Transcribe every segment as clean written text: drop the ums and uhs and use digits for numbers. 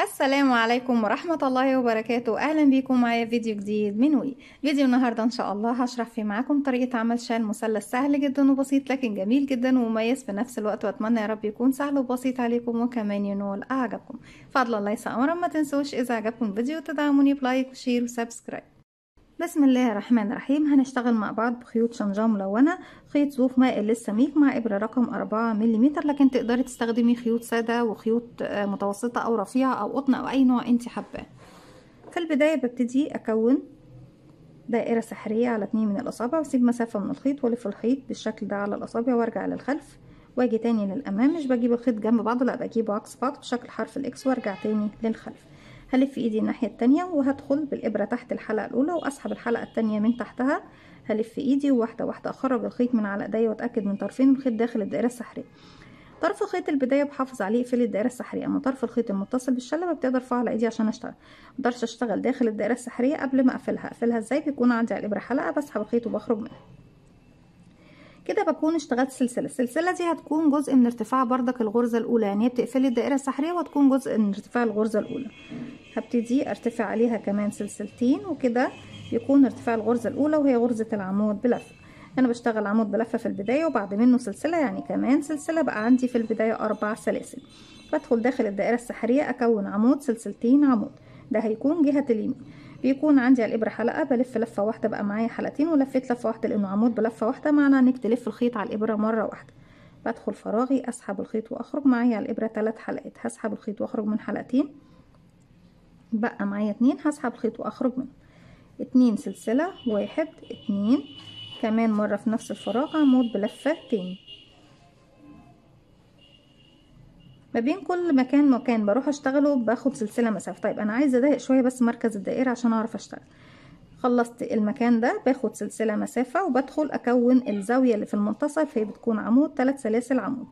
السلام عليكم ورحمة الله وبركاته. أهلا بيكم معايا فيديو جديد من وي. فيديو النهاردة إن شاء الله هشرح فيه معاكم طريقة عمل شال مثلث سهل جدا وبسيط لكن جميل جدا ومميز في نفس الوقت، وأتمنى يا رب يكون سهل وبسيط عليكم وكمان ينول أعجابكم. فضلا ليس أمرا، ما تنسوش إذا عجبكم الفيديو تدعموني بلايك وشير وسبسكرايب. بسم الله الرحمن الرحيم. هنشتغل مع بعض بخيوط شنجان ملونة، خيط صوف مائل للسميك مع إبرة رقم 4 ملم، لكن تقدري تستخدمي خيوط سادة وخيوط متوسطة أو رفيعة أو قطن أو أي نوع انت حباه. في البداية ببتدي أكون دائرة سحرية على 2 من الأصابع، واسيب مسافة من الخيط والف الخيط بالشكل ده على الأصابع وارجع للخلف واجي تاني للأمام. مش بجيب الخيط جنب بعضه، لا بجيبه عكس بعض بشكل حرف الإكس وارجع تاني للخلف. هلف ايدي الناحية التانية وهدخل بالإبرة تحت الحلقة الأولى وأسحب الحلقة التانية من تحتها. هلف ايدي وواحدة واحدة أخرج الخيط من على ايديا وأتأكد من طرفين الخيط داخل الدائرة السحرية. طرف خيط البداية بحافظ عليه اقفل الدائرة السحرية، أما طرف الخيط المتصل بالشلة ببتدي أرفعه على ايدي عشان أشتغل. مقدرش أشتغل داخل الدائرة السحرية قبل ما أقفلها ازاي؟ بيكون عندي على الإبرة حلقة بسحب الخيط وبخرج منها كده بكون اشتغلت سلسلة. السلسلة دي هتكون جزء من ارتفاع بردك الغرزة الأولى، يعني هي بتقفلي الدائرة السحرية وهتكون جزء من ارتفاع الغرزة الأولى. هبتدي ارتفع عليها كمان سلسلتين وكده يكون ارتفاع الغرزة الأولى وهي غرزة العمود بلفة. أنا بشتغل عمود بلفة في البداية وبعد منه سلسلة، يعني كمان سلسلة، بقى عندي في البداية 4 سلاسل. بدخل داخل الدائرة السحرية أكون عمود سلسلتين عمود، ده هيكون جهة اليمين. بيكون عندي على الإبرة حلقة بلف لفة واحدة، بقى معايا حلقتين ولفيت لفة واحدة لأنه عمود بلفة واحدة، معنى إنك تلف الخيط على الإبرة مرة واحدة. بدخل فراغي أسحب الخيط وأخرج، معايا على الإبرة 3 حلقات، هسحب الخيط وأخرج من حلقتين، بقى معايا 2 هسحب الخيط وأخرج منه 2 سلسلة 1 2 كمان مرة في نفس الفراغ عمود بلفة تاني. ما بين كل مكان بروح اشتغله باخد سلسلة مسافة. طيب انا عايزة اضيق شوية بس مركز الدائرة عشان اعرف اشتغل. خلصت المكان ده باخد سلسلة مسافة وبدخل اكون الزاوية اللي في المنتصف، هي بتكون عمود 3 سلاسل عمود،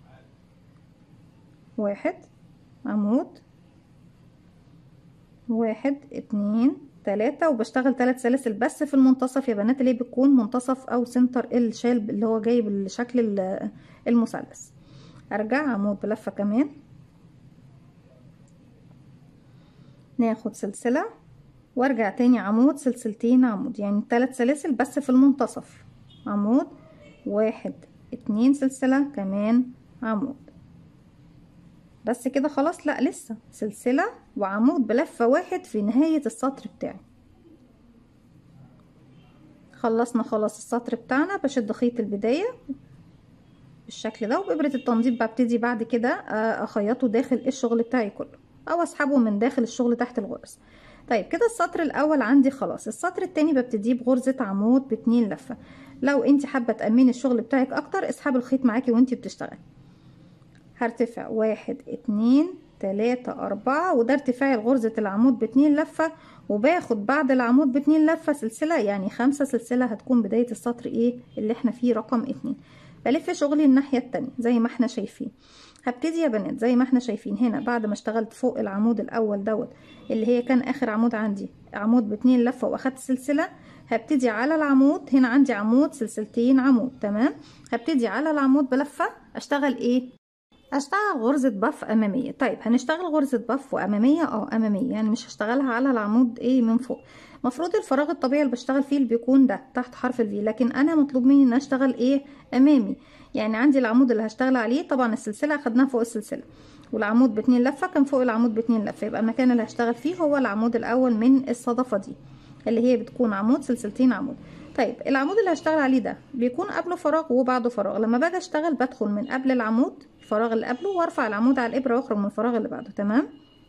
1 عمود 1 2 3، وبشتغل 3 سلاسل بس في المنتصف يا بنات، اللي بتكون منتصف او سنتر الشال اللي هو جايب الشكل المثلث. ارجع عمود بلفة كمان، ناخد سلسلة وارجع تاني عمود سلسلتين عمود، يعني 3 سلاسل بس في المنتصف، عمود 1 2 سلسلة كمان عمود. بس كده خلاص؟ لا لسه سلسلة وعمود بلفة 1 في نهاية السطر بتاعي. خلصنا خلاص السطر بتاعنا. بشد خيط البداية بالشكل ده وبإبرة التنظيف ببتدي بعد كده اخيطه داخل الشغل بتاعي كله او اسحبه من داخل الشغل تحت الغرز. طيب كده السطر الاول عندي خلاص. السطر التاني ببتديه بغرزة عمود ب2 لفة. لو انت حابة تأمني الشغل بتاعك اكتر اسحبي الخيط معاكي وانت بتشتغلي. هرتفع 1 2 3 4 وده ارتفاع غرزة العمود ب2 لفة، وباخد بعد العمود ب2 لفة سلسلة، يعني 5 سلسلة هتكون بداية السطر ايه اللي احنا فيه رقم 2. بلف شغلي الناحية التانية زي ما احنا شايفين. هبتدي يا بنات زي ما احنا شايفين هنا بعد ما اشتغلت فوق العمود الاول دوت اللي هي كان اخر عمود عندي عمود ب2 لفة واخدت سلسلة، هبتدي على العمود هنا عندي عمود سلسلتين عمود، تمام. هبتدي على العمود بلفة اشتغل ايه؟ اشتغل غرزة بف امامية. طيب هنشتغل غرزة بف وامامية امامية، يعني مش هشتغلها على العمود ايه من فوق. مفروض الفراغ الطبيعي اللي بشتغل فيه اللي بيكون ده تحت حرف الفي، لكن انا مطلوب مني ان اشتغل ايه امامي. يعني عندي العمود اللي هشتغل عليه، طبعا السلسلة اخدناها فوق السلسلة والعمود ب2 لفة كان فوق العمود ب2 لفة، يبقى المكان اللي هشتغل فيه هو العمود الاول من الصدفة دي اللي هي بتكون عمود سلسلتين عمود. طيب العمود اللي هشتغل عليه ده بيكون قبله فراغ وبعده فراغ، لما باجي اشتغل بدخل من قبل العمود الفراغ اللي قبله وارفع العمود على الابره واخرج من الفراغ اللي بعده، تمام.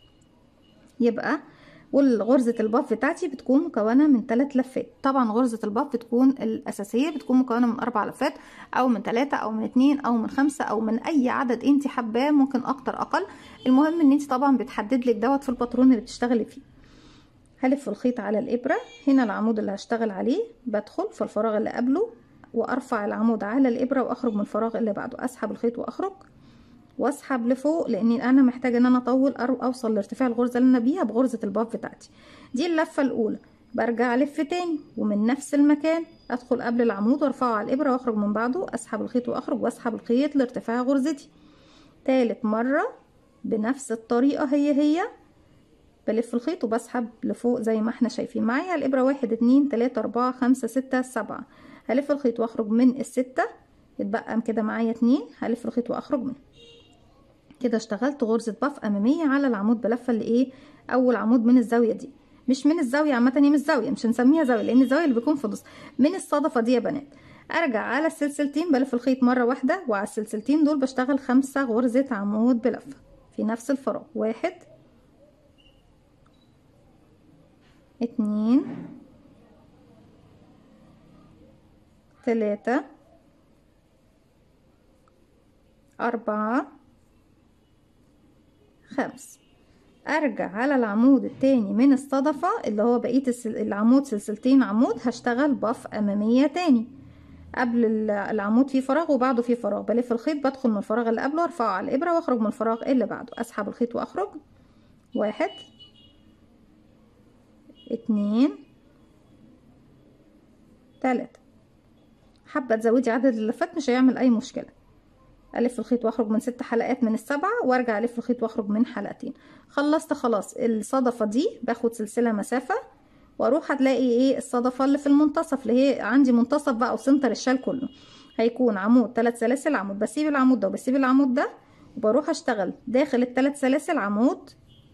يبقى والغرزة الباف بتاعتي بتكون مكونة من 3 لفات. طبعا غرزة الباف بتكون الأساسية بتكون مكونة من 4 لفات أو من 3 أو من 2 أو من 5 أو من أي عدد انت حباه، ممكن أكتر أقل، المهم ان انت طبعا بتحدد لك دوت في الباترون اللي بتشتغلي فيه. هلف الخيط على الإبرة، هنا العمود اللي هشتغل عليه بدخل في الفراغ اللي قبله وأرفع العمود على الإبرة وأخرج من الفراغ اللي بعده، أسحب الخيط وأخرج واسحب لفوق لاني انا محتاجه ان انا اطول اوصل لارتفاع الغرزه اللي انا بيها بغرزه الباف بتاعتي. دي اللفه الاولى. برجع الف تاني ومن نفس المكان ادخل قبل العمود وارفعه على الابره واخرج من بعده، اسحب الخيط واخرج واسحب الخيط لارتفاع غرزتي. تالت مره بنفس الطريقه هي بلف الخيط وبسحب لفوق زي ما احنا شايفين. معايا الابرة 1 2 3 4 5 6 7. هلف الخيط واخرج من الستة، اتبقى كده معايا 2. هلف الخيط واخرج منه. كده اشتغلت غرزة بف امامية على العمود بلفة اللي ايه، اول عمود من الزاوية دي، مش من الزاوية عامة، هي مش زاوية، مش هنسميها زاوية لان الزاوية اللي بيكون في النص، من الصدفة دي يا بنات. ارجع على السلسلتين، بلف الخيط مرة واحدة، وعلى السلسلتين دول بشتغل 5 غرزة عمود بلفة في نفس الفراغ. 1 2 3 4 5. ارجع على العمود التاني من الصدفة اللي هو بقية العمود سلسلتين عمود، هشتغل بف امامية تاني. قبل العمود فيه فراغ وبعده فيه فراغ، بلف الخيط بدخل من الفراغ اللي قبله ارفعه على الابرة واخرج من الفراغ اللي بعده، اسحب الخيط واخرج. 1 2 3. حابة تزودي عدد اللفات مش هيعمل اي مشكلة. الف الخيط واخرج من 6 حلقات من ال7 وارجع الف الخيط واخرج من حلقتين. خلصت خلاص الصدفة دي، باخد سلسلة مسافة واروح هتلاقي ايه الصدفة اللي في المنتصف، اللي هي عندي منتصف بقى وسنتر الشال كله، هيكون عمود 3 سلاسل عمود. بسيب العمود ده وبسيب العمود ده وبروح اشتغل داخل ال3 سلاسل عمود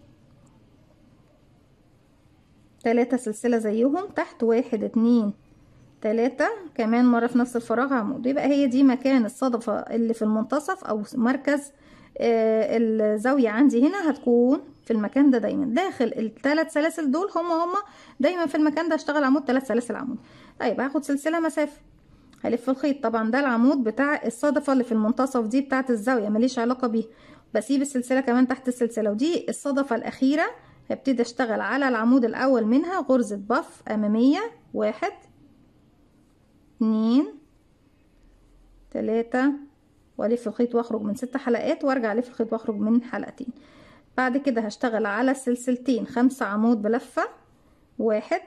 3 سلسلة زيهم تحت. 1 2 3 كمان مرة في نفس الفراغ عمود. يبقى هي دي مكان الصدفة اللي في المنتصف او مركز الزاوية عندي هنا، هتكون في المكان ده دايما داخل ال3 سلاسل دول، هما دايما في المكان ده اشتغل عمود 3 سلاسل عمود. طيب هاخد سلسلة مسافة، هلف الخيط، طبعا ده العمود بتاع الصدفة اللي في المنتصف دي بتاعة الزاوية ماليش علاقة بيه، بسيب السلسلة كمان تحت السلسلة، ودي الصدفة الأخيرة. هبتدي اشتغل على العمود الأول منها غرزة بف أمامية. 1 2 3 والف الخيط واخرج من 6 حلقات وارجع الف الخيط واخرج من حلقتين. بعد كده هشتغل على السلسلتين 5 عمود بلفة. 1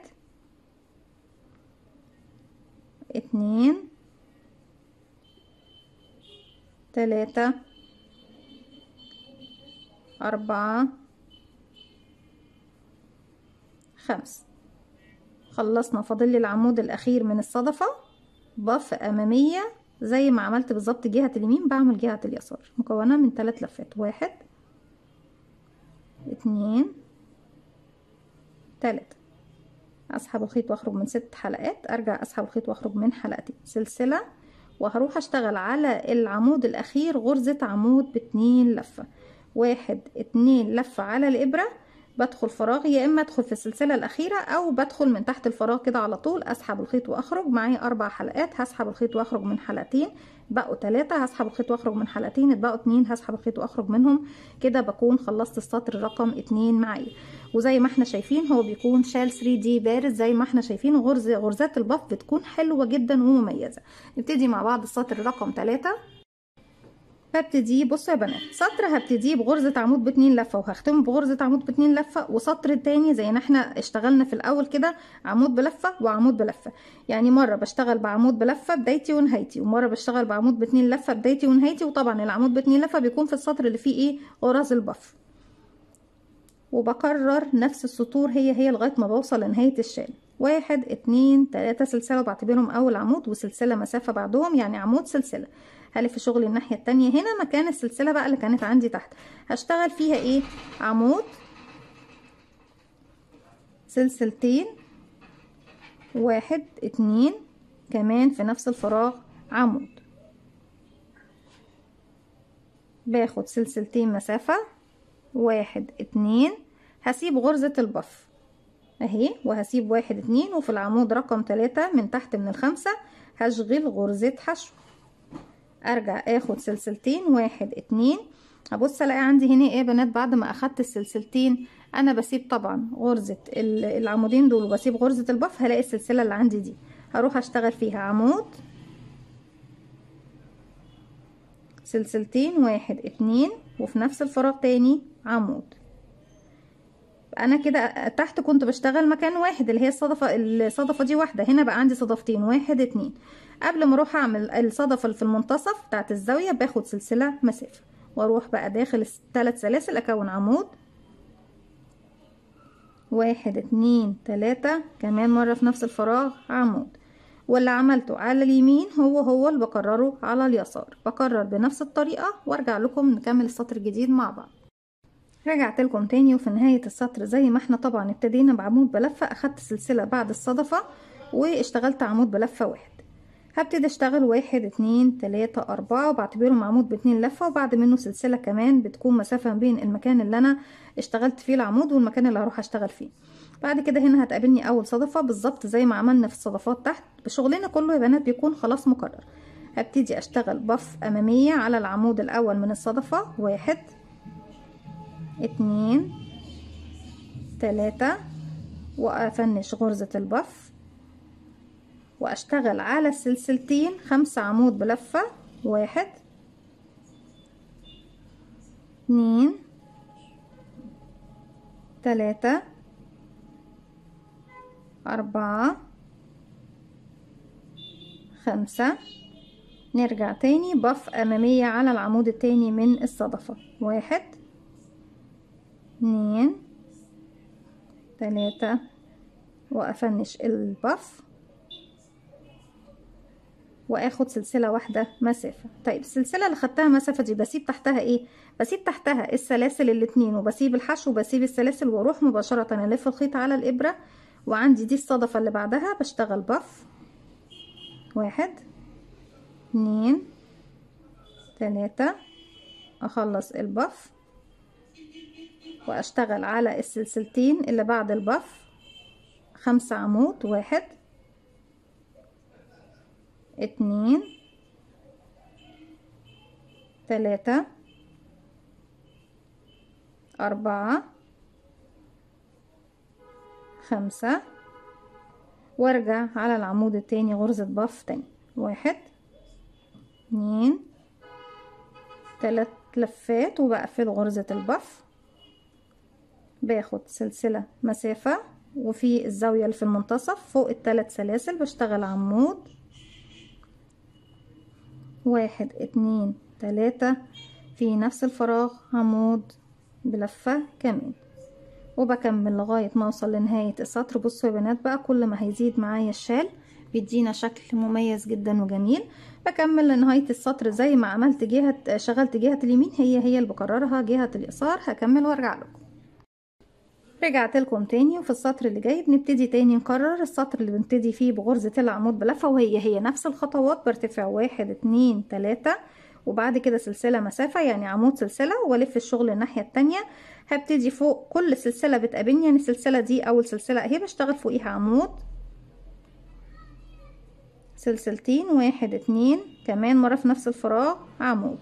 2 3 4 5. خلصنا، فاضل لي العمود الاخير من الصدفة بف امامية زي ما عملت بالظبط جهة اليمين بعمل جهة اليسار، مكونة من 3 لفات. 1 2 3. اسحب الخيط واخرج من 6 حلقات، ارجع اسحب الخيط واخرج من حلقتين، سلسلة، وهروح اشتغل على العمود الاخير غرزة عمود ب2 لفة. 1 2 لفة على الابرة، بدخل فراغ، يا اما ادخل في السلسلة الاخيرة او بدخل من تحت الفراغ كده على طول، اسحب الخيط واخرج. معايا 4 حلقات، هسحب الخيط واخرج من حلقتين، بقوا 3، هسحب الخيط واخرج من حلقتين، اتبقوا 2، هسحب الخيط واخرج منهم. كده بكون خلصت السطر رقم 2 معايا. وزي ما احنا شايفين هو بيكون شال 3D بارز زي ما احنا شايفين، غرزات البف بتكون حلوة جدا ومميزة. نبتدي مع بعض السطر رقم 3. هبتدي، بصوا يا بنات، سطر هبتدي بغرزة عمود ب2 لفة وهختم بغرزة عمود ب2 لفة، وسطر تاني زي ما احنا اشتغلنا في الاول كده عمود بلفة وعمود بلفة. يعني مرة بشتغل بعمود بلفة بدايتي ونهايتي، ومرة بشتغل بعمود ب2 لفة بدايتي ونهايتي. وطبعا العمود ب2 لفة بيكون في السطر اللي فيه ايه غرز البف، وبكرر نفس السطور هي لغاية ما بوصل لنهاية الشال. 1 2 3 سلسلة وبعتبرهم اول عمود، وسلسلة مسافة بعدهم، يعني عمود سلسلة. هلف شغلي الناحية التانية هنا مكان السلسلة بقى اللي كانت عندي تحت، هشتغل فيها ايه عمود سلسلتين. 1 2 كمان في نفس الفراغ عمود، باخد سلسلتين مسافة. 1 2 هسيب غرزة البف اهي، وهسيب 1 2، وفي العمود رقم 3 من تحت من ال5 هشغل غرزة حشو. ارجع اخد سلسلتين 1 2، هبص الاقي عندي هنا ايه يا بنات، بعد ما اخدت السلسلتين انا بسيب طبعا غرزة العمودين دول وبسيب غرزة البف، هلاقي السلسلة اللي عندي دي هروح اشتغل فيها عمود سلسلتين 1 2، وفي نفس الفراغ تاني عمود. انا كده تحت كنت بشتغل مكان واحد اللي هي الصدفة دي واحدة، هنا بقى عندي صدفتين 1 2. قبل ما اروح اعمل الصدفة اللي في المنتصف بتاعت الزاوية باخد سلسلة مسافة، واروح بقى داخل ال3 سلاسل اكون عمود 1 2 3 كمان مرة في نفس الفراغ عمود. واللي عملته على اليمين هو اللي بكرره على اليسار، بكرر بنفس الطريقة وارجع لكم نكمل السطر الجديد مع بعض. رجعت لكم تاني، وفي نهاية السطر زي ما احنا طبعا ابتدينا بعمود بلفة، اخدت سلسلة بعد الصدفة واشتغلت عمود بلفة واحد. هبتدي اشتغل 1 2 3 4 وبعتبرهم عمود ب2 لفة، وبعد منه سلسلة كمان بتكون مسافة بين المكان اللي انا اشتغلت فيه العمود والمكان اللي هروح اشتغل فيه. بعد كده هنا هتقابلني اول صدفة بالظبط زي ما عملنا في الصدفات تحت. بشغلنا كله يا بنات بيكون خلاص مكرر. هبتدي اشتغل بف امامية على العمود الاول من الصدفة، 1 2 3 وافنش غرزة البف، واشتغل على السلسلتين 5 عمود بلفة، 1 2 3 4 5. نرجع تاني بف امامية على العمود التاني من الصدفة، 1 2 3 وافنش البف واخد سلسلة واحدة مسافة. طيب السلسلة اللي خدتها مسافة دي بسيب تحتها ايه؟ بسيب تحتها السلاسل الاتنين، وبسيب الحشو وبسيب السلاسل، واروح مباشرة الف الخيط على الابرة، وعندي دي الصدفة اللي بعدها بشتغل بف، 1 2 3 اخلص البف واشتغل على السلسلتين اللي بعد البف 5 عمود، 1 2 3 4 5 وارجع على العمود التاني غرزة بف تاني، 1 2 3 لفات وبقفل غرزة البف، باخد سلسلة مسافة، وفي الزاوية اللي في المنتصف فوق الثلاث سلاسل بشتغل عمود، 1 2 3 في نفس الفراغ عمود بلفة كمان، وبكمل لغاية ما اوصل لنهاية السطر. بصوا يا بنات بقى كل ما هيزيد معايا الشال بيدينا شكل مميز جدا وجميل. بكمل لنهاية السطر زي ما عملت شغلت جهة اليمين هي اللي بكررها جهة اليسار. هكمل وارجع لكم. رجعت لكم تاني، وفي السطر اللي جاي بنبتدي تاني نكرر السطر اللي بنبتدي فيه بغرزة العمود بلفة، وهي نفس الخطوات. برتفع 1 2 3 وبعد كده سلسلة مسافة يعني عمود سلسلة، والف الشغل الناحية التانية. هبتدي فوق كل سلسلة بتقابلني، يعني السلسلة دي اول سلسلة اهي بشتغل فوقيها عمود، سلسلتين، 1 2 كمان مرة في نفس الفراغ عمود.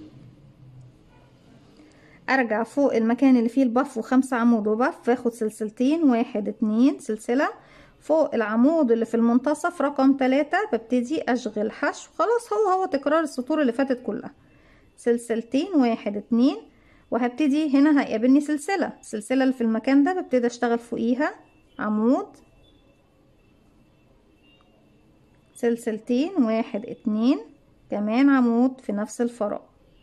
ارجع فوق المكان اللي فيه البف و5 عمود وبف، اخد سلسلتين، 1 2 سلسلة فوق العمود اللي في المنتصف رقم 3 ببتدي اشغل حشو. خلاص هو تكرار السطور اللي فاتت كلها، سلسلتين، 1 2 وهبتدي هنا هيقابلني السلسلة اللي في المكان ده ببتدي اشتغل فوقيها عمود، سلسلتين، 1 2 كمان عمود في نفس الفراغ.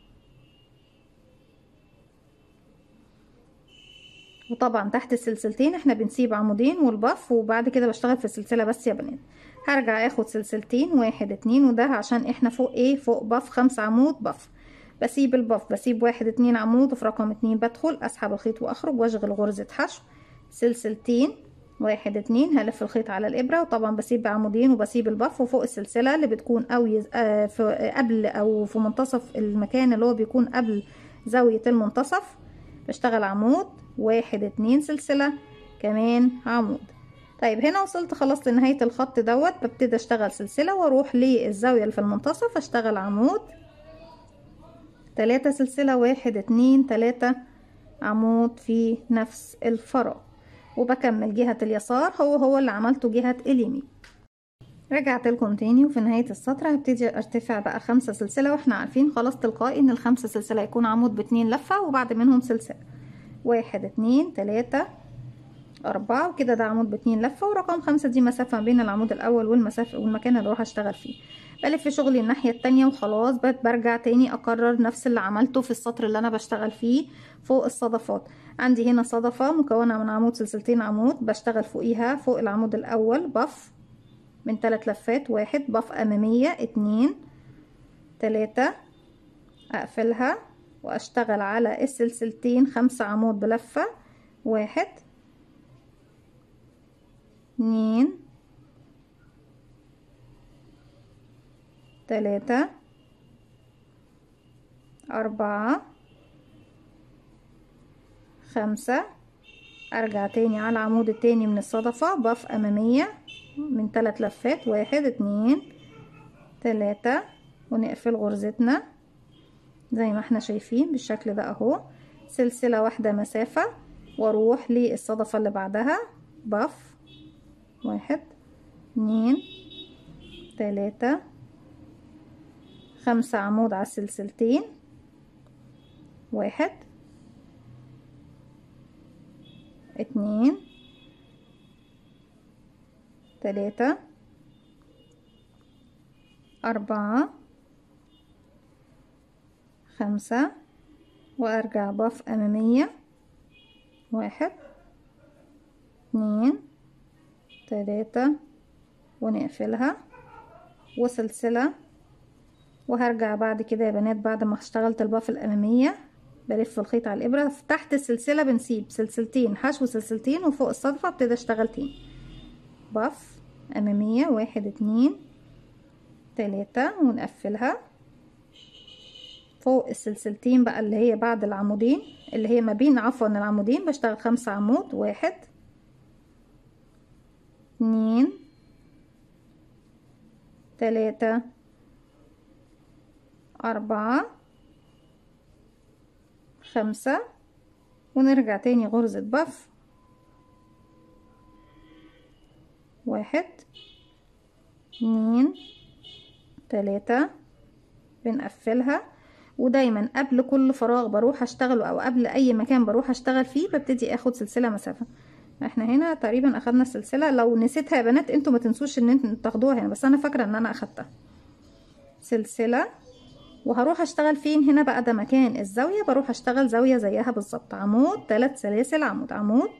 وطبعا تحت السلسلتين احنا بنسيب عمودين والبف، وبعد كده بشتغل في السلسلة بس يا بنات. هرجع اخد سلسلتين، 1 2 وده عشان احنا فوق ايه؟ فوق بف 5 عمود بف. بسيب البف، بسيب 1 2 عمود، وفي رقم 2 بدخل اسحب الخيط واخرج واشغل غرزة حشو، سلسلتين، 1 2 هلف الخيط على الابرة، وطبعا بسيب عمودين وبسيب البف، وفوق السلسلة اللي بتكون في قبل او في منتصف المكان اللي هو بيكون قبل زاوية المنتصف بشتغل عمود، 1 2 سلسلة كمان عمود. طيب هنا وصلت خلاص لنهاية الخط دوت، ببتدي اشتغل سلسلة واروح للزاوية اللي في المنتصف اشتغل عمود، 3 سلسلة، 1 2 3 عمود في نفس الفراغ، وبكمل جهة اليسار هو اللي عملته جهة اليمين. رجعت لكم تاني، وفي نهاية السطر هبتدي ارتفع بقى 5 سلسلة، واحنا عارفين خلاص تلقائي ان ال5 سلسلة يكون عمود ب2 لفة وبعد منهم سلسلة، 1 2 3 4 وكده ده عمود ب2 لفة، ورقم 5 دي مسافة بين العمود الاول والمكان اللي اروح اشتغل فيه. بلف شغلي الناحية التانية وخلاص برجع تاني اكرر نفس اللي عملته في السطر اللي انا بشتغل فيه فوق الصدفات. عندي هنا صدفة مكونة من عمود سلسلتين عمود، بشتغل فوقيها فوق العمود الاول بف من 3 لفات، 1 بف امامية، 2 3 اقفلها واشتغل على السلسلتين 5 عمود بلفة، 1 2 3 4 5. ارجع تاني على العمود التاني من الصدفة بف امامية من 3 لفات، 1 2 3 ونقفل غرزتنا زي ما احنا شايفين بالشكل ده اهو. سلسلة واحدة مسافة واروح للصدفة اللي بعدها بف 1 2 3 5 عمود على السلسلتين، 1 2 3 4 5 وارجع بف امامية، 1 2 3 ونقفلها وسلسلة. وهرجع بعد كده يا بنات بعد ما اشتغلت الباف الامامية بلف الخيط على الابرة، تحت السلسلة بنسيب سلسلتين حشو سلسلتين، وفوق الصدفة ابتدي اشتغل تاني باف امامية، 1 2 3 ونقفلها. فوق السلسلتين بقى اللي هي بعد العمودين اللي هي ما بين عفوا العمودين بشتغل 5 عمود، 1 2 3 4 5 ونرجع تاني غرزة بف، 1 2 3 بنقفلها. ودايما قبل كل فراغ بروح اشتغله او قبل اي مكان بروح اشتغل فيه ببتدي اخد سلسلة مسافة. احنا هنا تقريبا اخدنا السلسلة، لو نسيتها يا بنات انتوا ما تنسوش ان انتوا تاخدوها هنا، بس انا فاكرة ان انا اخدتها سلسلة. وهروح اشتغل فين هنا بقى؟ ده مكان الزاوية، بروح اشتغل زاوية زيها بالظبط، عمود 3 سلاسل عمود، عمود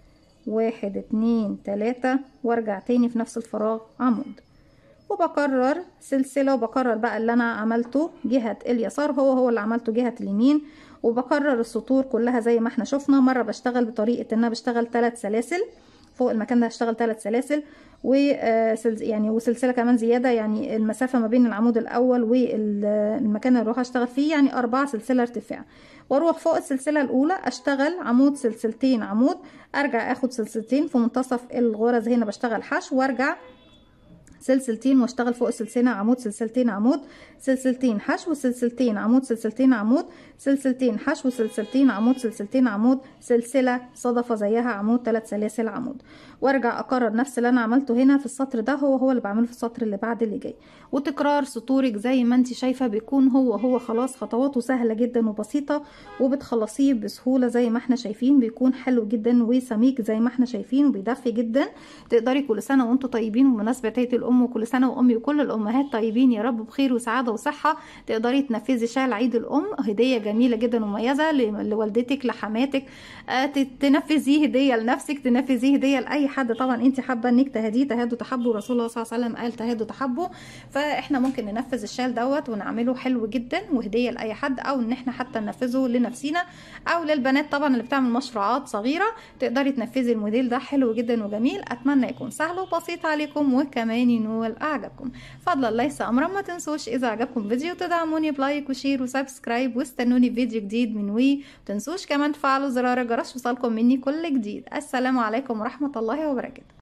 1 2 3 وارجع تاني في نفس الفراغ عمود، وبكرر سلسلة. وبكرر بقى اللي انا عملته جهة اليسار هو اللي عملته جهة اليمين، وبكرر السطور كلها زي ما احنا شفنا. مرة بشتغل بطريقة ان انا بشتغل 3 سلاسل فوق المكان ده، هشتغل 3 سلاسل يعني وسلسلة كمان زيادة، يعني المسافة ما بين العمود الاول والمكان اللي اروح اشتغل فيه يعني 4 سلسلة ارتفاع. واروح فوق السلسلة الاولى اشتغل عمود سلسلتين عمود، ارجع اخد سلسلتين في منتصف الغرز هنا بشتغل حشو، وارجع سلسلتين واشتغل فوق السلسلة عمود سلسلتين عمود، سلسلتين حشو سلسلتين عمود سلسلتين عمود، سلسلتين حشو سلسلتين عمود سلسلتين عمود، سلسلة صدفة زيها عمود 3 سلاسل عمود. وارجع اكرر نفس اللي انا عملته هنا في السطر ده هو اللي بعمله في السطر اللي بعد اللي جاي. وتكرار سطورك زي ما انت شايفة بيكون هو خلاص، خطواته سهلة جدا وبسيطة وبتخلصيه بسهولة زي ما احنا شايفين. بيكون حلو جدا وسميك زي ما احنا شايفين وبيدفي جدا. تقدري كل سنة وانتم طيبين ومناسبة عيد الام، وكل سنة وامي وكل الامهات طيبين يا رب بخير وسعادة وصحة. تقدري تنفذي شال عيد الام، هدية جميلة جدا ومميزة لوالدتك لحماتك، تنفذيه هدية لنفسك، تنفذيه هدية لأي حد طبعا انت حابة انك تهديه. تهادوا تحبوا، رسول الله صلى الله عليه وسلم قال تهادوا تحبوا. فاحنا ممكن ننفذ الشال دوت ونعمله حلو جدا وهدية لأي حد، او ان احنا حتى ننفذه لنفسنا او للبنات طبعا اللي بتعمل مشروعات صغيرة. تقدري تنفذي الموديل ده حلو جدا وجميل. اتمنى يكون سهل وبسيط عليكم وكمان ينول اعجابكم. فضلا ليس امرا، ما تنسوش اذا عجبكم فيديو تدعموني بلايك وشير وسبسكرايب، واستنوني في فيديو جديد من متنسوش كمان تفعلوا زرار الجرس يوصلكم مني كل جديد. السلام عليكم ورحمة الله وبركاته.